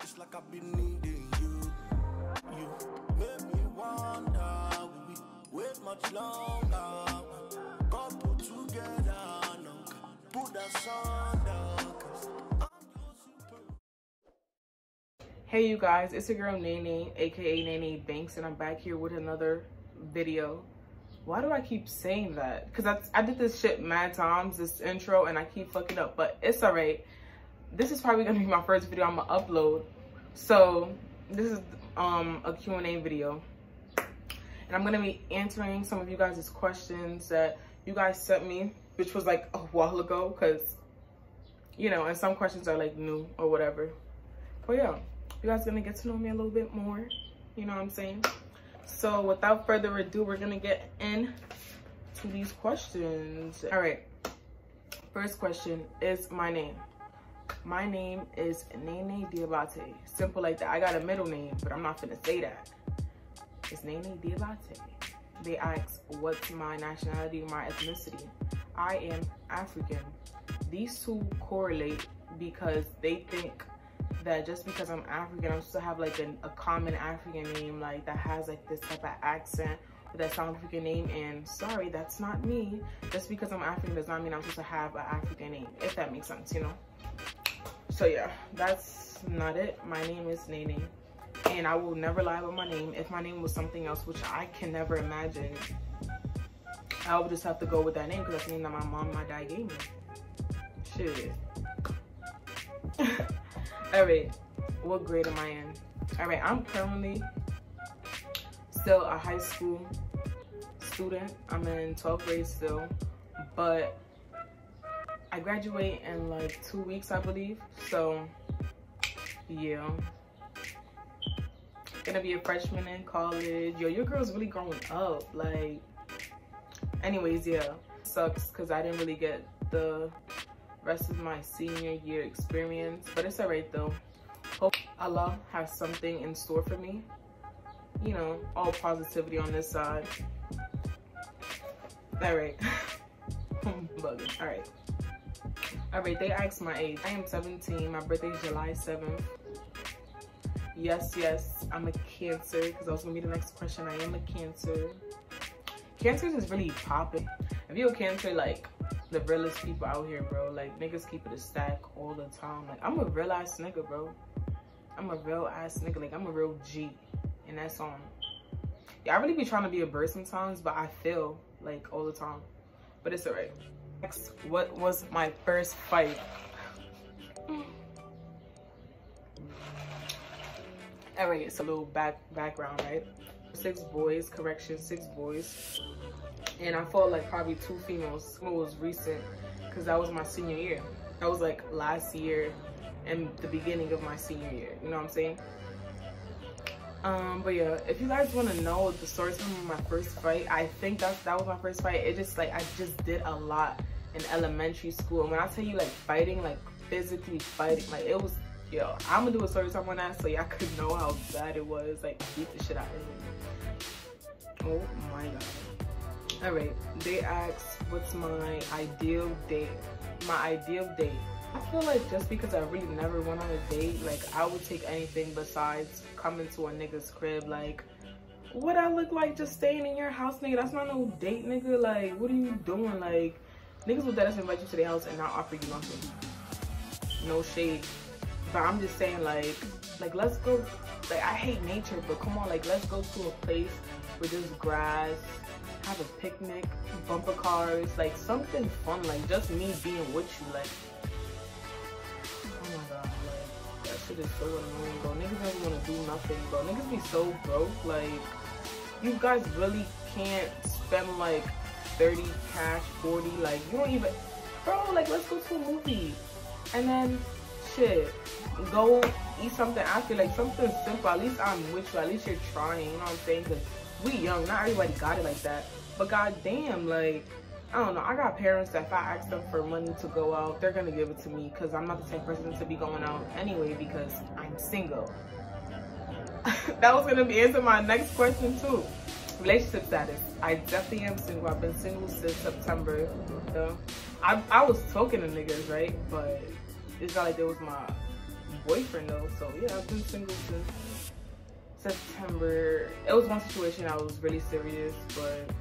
like I've been needing you. You make me wonder, will we wait much longer? God put together, no, put us under, 'cause I'm your super. Hey you guys, it's your girl Nene, aka Nene Banks, and I'm back here with another video. Why do I keep saying that? Because I did this shit mad times, this intro, and I keep fucking up, but it's alright. This is probably gonna be my first video I'm gonna upload. So this is a Q&A video, and I'm gonna be answering some of you guys' questions that you guys sent me, which was like a while ago, because you know, and some questions are like new or whatever. But yeah, you guys gonna get to know me a little bit more, you know what I'm saying? So without further ado, we're gonna get into these questions. All right, first question is my name. My name is Nene Diabate. Simple like that. I got a middle name, but I'm not finna say that. It's Nene Diabate. They ask, what's my nationality, my ethnicity? I am African. These two correlate because they think that just because I'm African, I'm supposed to have like a common African name, like that has like this type of accent, that South African name, and sorry, that's not me. Just because I'm African does not mean I'm supposed to have an African name, if that makes sense, you know? So yeah, that's not it. My name is Nene, and I will never lie about my name. If my name was something else, which I can never imagine, I would just have to go with that name because that's the name that my mom and my dad gave me. Shit. All right, what grade am I in? All right, I'm currently still a high school student. I'm in 12th grade still, but I graduate in like 2 weeks, I believe. So yeah, gonna be a freshman in college. Yo, your girl's really growing up. Like, anyways, yeah, sucks because I didn't really get the rest of my senior year experience, but it's all right though. Hope Allah has something in store for me, you know, all positivity on this side. All right. I'm bugging. All right, they asked my age. I am 17. My birthday is July 7th. Yes, I'm a Cancer, because that was gonna be the next question. I am a Cancer. Cancers is really popping. If you're a Cancer, like, the realest people out here, bro. Like, niggas keep it a stack all the time. Like, I'm a real ass nigga, bro. I'm a real ass nigga. Like, I'm a real G. And that's on. Yeah, I really be trying to be a bird sometimes, but I feel like all the time. But it's alright. Next, what was my first fight? Alright, it's a little background, right? 6 boys, correction, 6 boys. And I fought like probably 2 females. It was recent because that was my senior year. That was like last year and the beginning of my senior year. You know what I'm saying? But yeah, if you guys want to know the story of my first fight, I think that was my first fight. It just like I just did a lot in elementary school. And when I tell you like fighting, like physically fighting, like it was, yo, I'm gonna do a story time on that so y'all could know how bad it was. Like beat the shit out of me. Oh my god. All right, they asked, what's my ideal date? My ideal date. I feel like just because I really never went on a date, like I would take anything besides coming to a nigga's crib. Like, what I look like just staying in your house, nigga? That's not no date, nigga. Like, what are you doing? Like, niggas would just invite you to their house and not offer you nothing. No shade. But I'm just saying, like let's go. Like, I hate nature, but come on, like let's go to a place with just grass, have a picnic, bumper cars, like something fun, like just me being with you. Like, oh my god, like that shit is so annoying, bro. Niggas never want to do nothing, bro. Niggas be so broke. Like, you guys really can't spend like 30 cash, 40, like you don't even, bro, like let's go to a movie and then shit, go eat something after, like something simple. At least I'm with you, at least you're trying, you know what I'm saying? Because we young, not everybody got it like that. But goddamn, like, I don't know, I got parents that if I ask them for money to go out, they're gonna give it to me because I'm not the same person to be going out anyway because I'm single. That was gonna be answer my next question too. Relationship status. I definitely am single. I've been single since September. So I was talking to niggas, right? But it's not like there was my boyfriend though. So yeah, I've been single since September. It was one situation I was really serious, but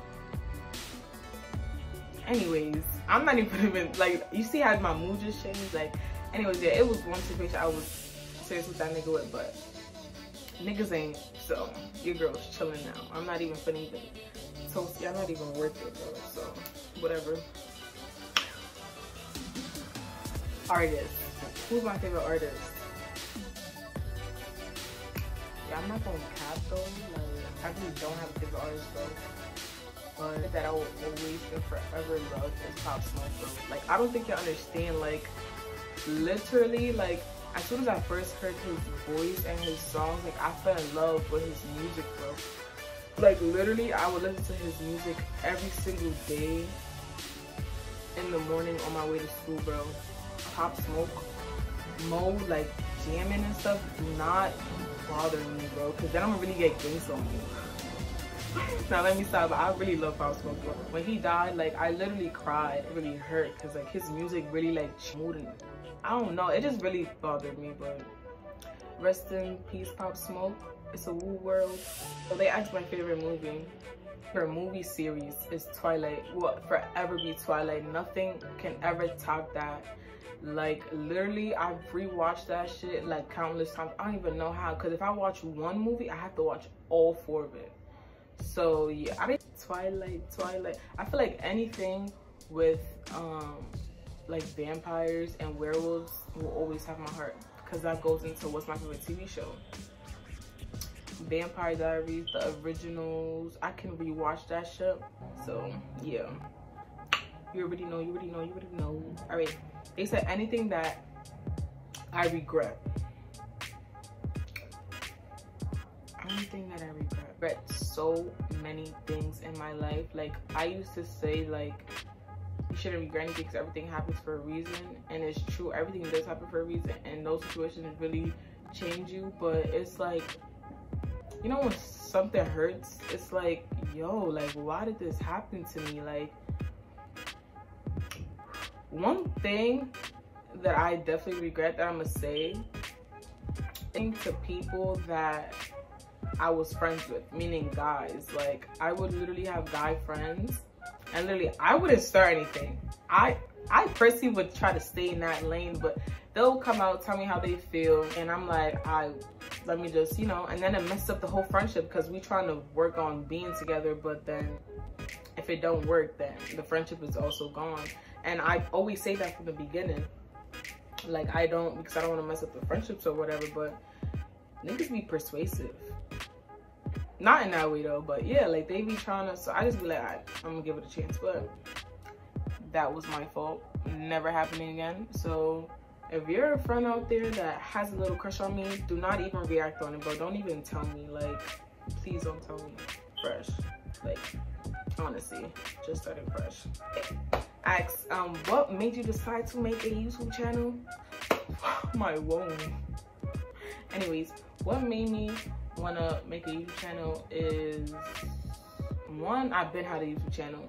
anyways, I'm not even like, you see how my mood just changed. Like, anyways, yeah, it was one situation I was serious with that nigga with, but niggas ain't. So your girl's chilling now. I'm not even finna even toast. I'm not even worth it, bro. So whatever. Artist. Who's my favorite artist? Yeah, I'm not gonna cap though. Like, I really don't have a favorite artist, bro. But that I will always and forever love is Pop Smoke, bro. Like, I don't think you understand. Like, literally, like, as soon as I first heard his voice and his songs, like, I fell in love with his music, bro. Like, literally, I would listen to his music every single day in the morning on my way to school, bro. Pop Smoke, Mo, like, jamming and stuff, do not bother me, bro, because then I'm gonna really get gangs on you. Now let me stop. I really love Pop Smoke, bro. When he died, like, I literally cried. It really hurt because, like, his music really, like, moved. I don't know, it just really bothered me. But rest in peace, Pop Smoke. It's a woo world. So they asked my favorite movie. Her movie series is Twilight. Will forever be Twilight. Nothing can ever top that. Like, literally, I've rewatched that shit like countless times. I don't even know how, because if I watch one movie, I have to watch all 4 of it. So yeah, I mean, Twilight. I feel like anything with like vampires and werewolves will always have my heart, because that goes into what's my favorite TV show. Vampire Diaries, the originals. I can rewatch that shit. So yeah, you already know. All right, they said anything that I regret. Anything that I regret so many things in my life. Like, I used to say, like, you shouldn't regret anything because everything happens for a reason, and it's true, everything does happen for a reason, and those situations really change you. But it's like, you know, when something hurts, it's like, yo, like, why did this happen to me? Like, one thing that I definitely regret that I'm gonna say, to people that I was friends with, meaning guys. Like, I would literally have guy friends, and literally I wouldn't start anything. I personally would try to stay in that lane, but they'll come out, tell me how they feel, and I'm like, let me just, you know, and then it messes up the whole friendship, because we trying to work on being together, but then if it don't work, then the friendship is also gone. And I always say that from the beginning. Like, because I don't want to mess up the friendships or whatever, but niggas be persuasive. Not in that way though, but yeah, like, they be trying to, so I just be like, I'm gonna give it a chance. But that was my fault. Never happening again. So if you're a friend out there that has a little crush on me, do not even react on it, bro. Don't even tell me. Like, please don't tell me. Fresh. Like, honestly, just started fresh. Ask, what made you decide to make a YouTube channel? My womb. Anyways, what made me want to make a YouTube channel is, one, I've been had a YouTube channel.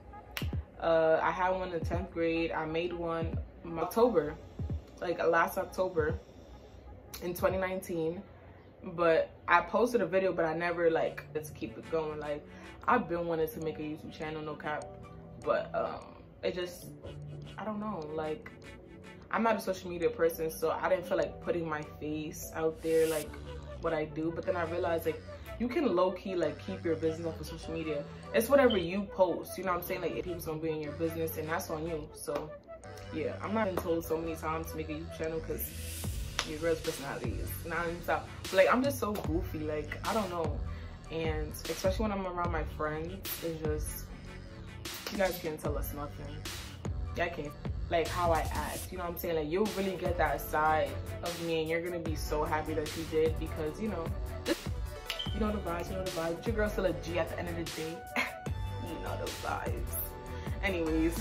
I had one in 10th grade. I made one in October, like last October in 2019. But I posted a video, but I never, like, let's keep it going. Like, I've been wanting to make a YouTube channel, no cap. But it just, I don't know, like, I'm not a social media person, so I didn't feel like putting my face out there, like, what I do. But then I realized, like, you can low-key, like, keep your business off of social media. It's whatever you post, you know what I'm saying? Like, if people's gonna be in your business, and that's on you. So yeah, I'm not been told so many times to make a YouTube channel because your girl's personality is not in style. But like, I'm just so goofy, like, I don't know. And especially when I'm around my friends, it's just, you guys can't tell us nothing. I can't, like, how I act, you know what I'm saying? Like, you'll really get that side of me, and you're gonna be so happy that you did, because, you know, you know the vibes, But your girl's still a G at the end of the day. You know the vibes. Anyways,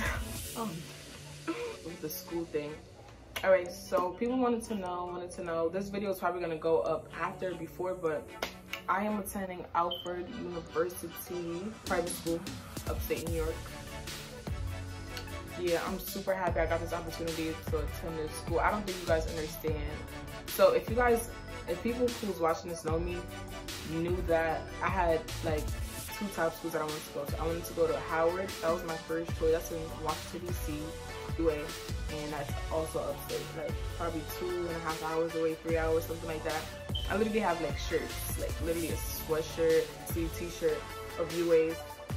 with the school thing. All right, so people wanted to know, this video is probably gonna go up after, before, but I am attending Alfred University private school, upstate New York. yeah, I'm super happy I got this opportunity to attend this school. I don't think you guys understand. So if people who's watching this know me, knew that I had like 2 top schools that I wanted to go to. I wanted to go to Howard. That was my first choice. That's in Washington, D.C. UA, and that's also upstate, like probably 2.5 hours away, 3 hours, something like that. I literally have like shirts, like literally a sweatshirt, t-shirt of UA's.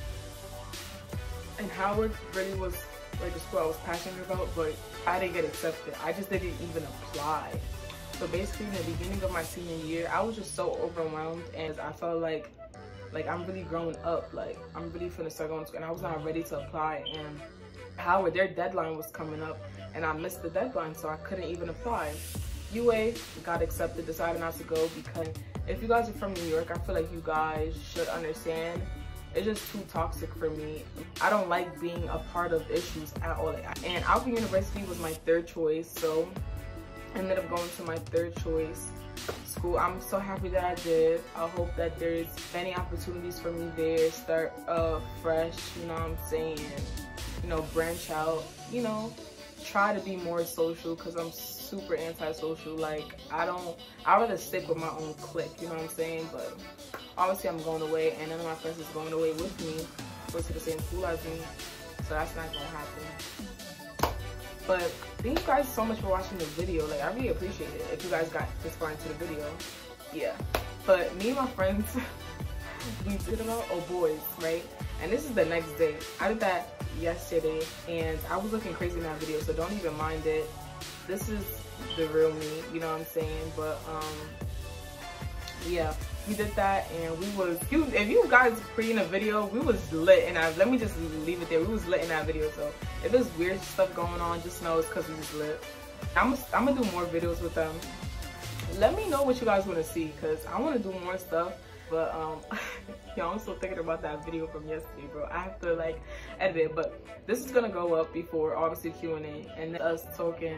And Howard really was like the school I was passionate about, but I didn't get accepted. I just didn't even apply. So basically in the beginning of my senior year, I was just so overwhelmed, and I felt like I'm really growing up, like I'm really finna start going to school, and I was not ready to apply. And Howard, their deadline was coming up, and I missed the deadline, so I couldn't even apply. UA got accepted, decided not to go, because if you guys are from New York, I feel like you guys should understand, it's just too toxic for me. I don't like being a part of issues at all. And Alcorn University was my 3rd choice, so I ended up going to my 3rd choice school. I'm so happy that I did. I hope that there's many opportunities for me there, start fresh, you know what I'm saying, you know, branch out, you know, try to be more social, because I'm super antisocial. Like I'd rather stick with my own clique, you know what I'm saying? But obviously I'm going away, and none of my friends is going away with me, go to the same school as me, so that's not gonna happen. But thank you guys so much for watching the video. Like I really appreciate it if you guys got this far into the video. Yeah, but me and my friends we did about boys, right? And this is the next day. I did that yesterday, and I was looking crazy in that video, so don't even mind it. This is the real me, you know what I'm saying? But yeah, we did that, and we was, if you guys pre in a video, we was lit, and let me just leave it there. We was lit in that video, so if there's weird stuff going on, just know it's because we was lit. I'm gonna do more videos with them. Let me know what you guys want to see, because I want to do more stuff. But yo, I'm still thinking about that video from yesterday, bro. I have to like edit it, but this is gonna go up before obviously Q&A and us talking.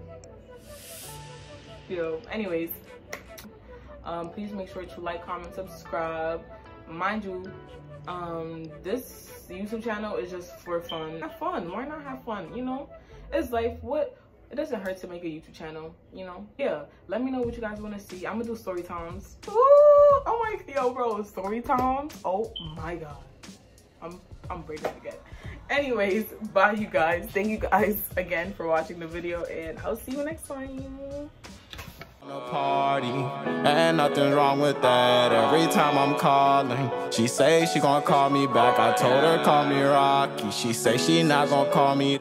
Yo, anyways, please make sure to like, comment, subscribe. Mind you, this YouTube channel is just for fun. Have fun. Why not have fun? You know, it's life. It doesn't hurt to make a YouTube channel, you know? Yeah, let me know what you guys want to see. I'm gonna do story times. Ooh, oh my, yo, bro, story times. Oh my God, I'm breaking it again. Anyways, bye you guys. Thank you guys again for watching the video, and I'll see you next time. Party, and nothing's wrong with that. Every time I'm calling, she say she gonna call me back. I told her call me Rocky. She say she not gonna call me.